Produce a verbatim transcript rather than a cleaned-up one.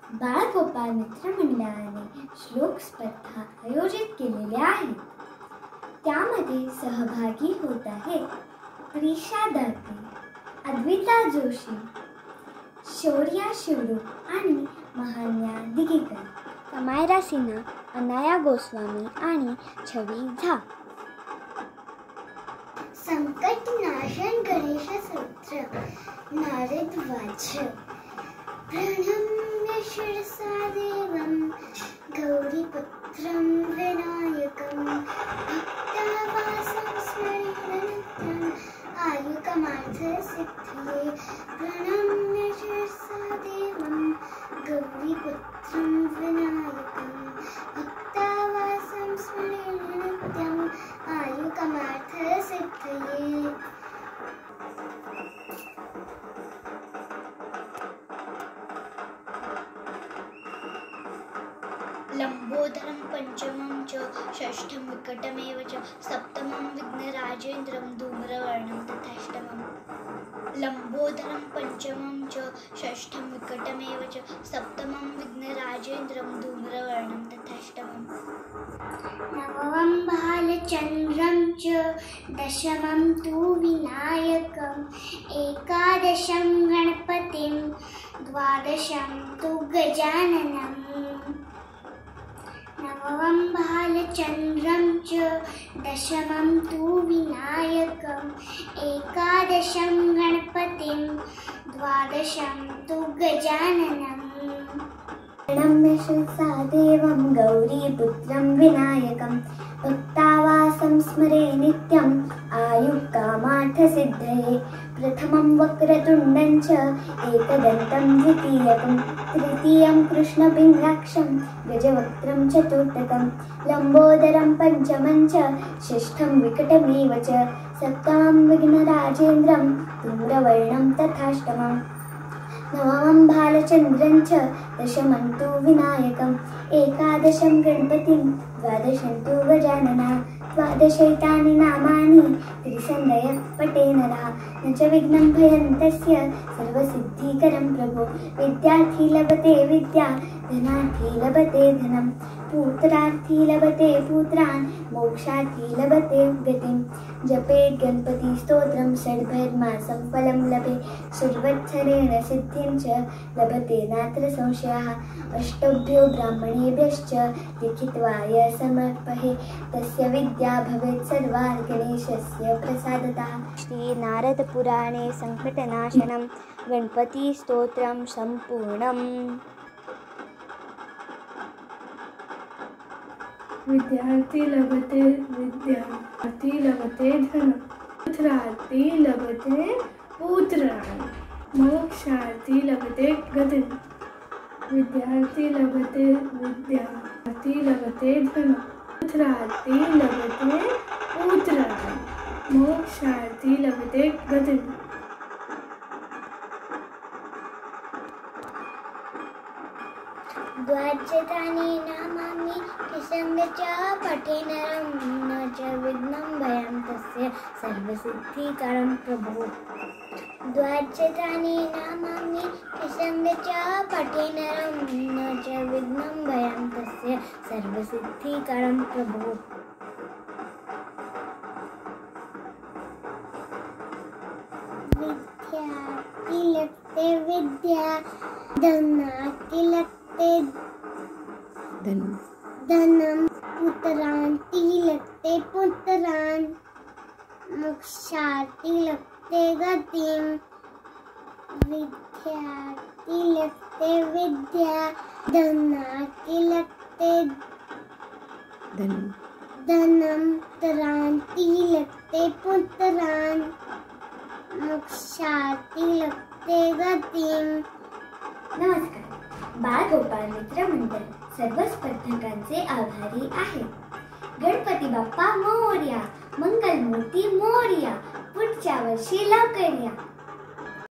बाळगोपाळ मित्र मंडळाने श्लोक स्पर्धा आयोजित केलेल्या आहेत. त्यामध्ये सहभागी होत आहेत प्रिशा दाते, अद्विता जोशी, शौर्या शिवरूप आणि महान्या दिगीकर, समायरा सिन्हा, अनाया गोस्वामी आणि छवी झा. संकटनाशन गणेश सूत्र नारद वाच प्रणम्य शिरसा देवं गौरीपुत्रं विनायकं भक्तावासं स्मरेण नित्यं आयुकमार्थसिद्धये. प्रणम्य शिरसा देवं गौरीपुत्रं विनायकं भक्तावासं स्मरेण नित्यं आयुकमार्थसिद्धये. लंबोदरं पंचमं च षष्ठं विकटमेव च सप्तमं विघ्नराजेन्द्रं धूम्रवर्णं तथाष्टमम्. लंबोदरं पंचमं च षष्ठं विकटमेव च सप्तमं विघ्नराजेन्द्रं धूम्रवर्णं तथाष्टमम्. नवमं बालचन्द्रं च दशमं तु विनायकम् एकादशं गणपतिं द्वादशं तु गजाननम्. नवमं बालचन्द्रं च दशमं तु विनायकम् एकादशं गणपतिं द्वादशं तु गजाननम्. प्रणम्य शिरसा देवं गौरीपुत्रं विनायकं भक्तावासं स्मरे नित्यं आयुक्कामार्थसिद्धये. प्रथमं वक्रतुण्डं च एकदन्तं द्वितीयकं तृतीयं कृष्णपिङ्गाक्षं गजवक्त्रं चतुर्थकं लम्बोदरं पञ्चमं च षष्ठं विकटमेव च सप्तमं विघ्नराजेन्द्रं धूम्रवर्णं तथाष्टमम्. नवमं बालचन्द्रं च दशमं तु विनायकम् एकादशं गणपतिं द्वादशं तु गजानना. द्वादशैतानि नामानि त्रिसन्धयः पठे नरः न च विघ्नं भयं तस्य सर्वसिद्धिकरं प्रभो. विद्यार्थी लभते विद्या धनार्थी लभते धनं पुत्रार्थी लभते पुत्रान् मोक्षार्थी लभते गतिं. जपेत् गणपति स्तोत्रं षड्भैर्मासं फलं लभे सुरवत्सरेण सिद्धिं च लभते नात्र संशयः. अष्टभ्यो ब्राह्मणेभ्यश्च लिखित्वा य समर्पहे तस्य विद्या भवेत् सर्वा गणेशस्य प्रसादतः. श्री नारद पुराणे संकटनाशनं गणपति स्तोत्रं संपूर्णम्. विद्यार्थी लभते विद्या, अर्थी लभते धन, पुत्रार्थी लभते पुत्रान्, मोक्षार्थी लभते गतिं. विद्यार्थी लभते विद्या, अर्थी लभते धन, पुत्रार्थी लभते पुत्रान्, मोक्षार्थी लभते गतिं. द्वादशानि नामानि त्रिसन्ध च पठे नरं न च विघ्नं भयं तस्य सर्वसिद्धिकरं प्रभो. द्वादशानि नामानि त्रिसन्ध च पठे नरं न च विघ्नं भयं तस्य सर्वसिद्धिकरं प्रभो. विद्यार्थी लभते विद्या, धनार्थी लभते धन धनं पुत्रार्थी लभते पुत्रान्, मोक्षार्थी लभते गतिं. विद्यार्थी लभते विद्या, धनार्थी लभते धन धनं पुत्रार्थी लभते पुत्रान्, मोक्षार्थी लभते गतिं. नमस्कार. बाळगोपाळ मित्र मंडळ सर्व स्पर्धकांचे आभारी आहे. गणपती बाप्पा मोरया, मंगलमूर्ती मोरया, पुढच्या वर्षी लवकर या.